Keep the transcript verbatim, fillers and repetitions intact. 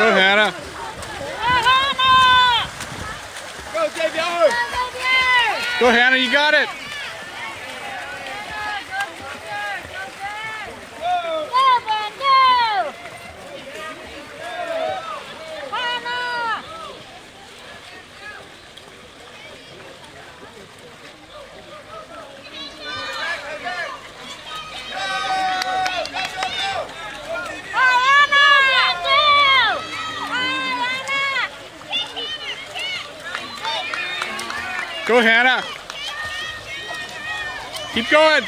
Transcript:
Go, Hannah. Go, Xavier. Go, Hannah, you got it. Go, Hannah. Keep going.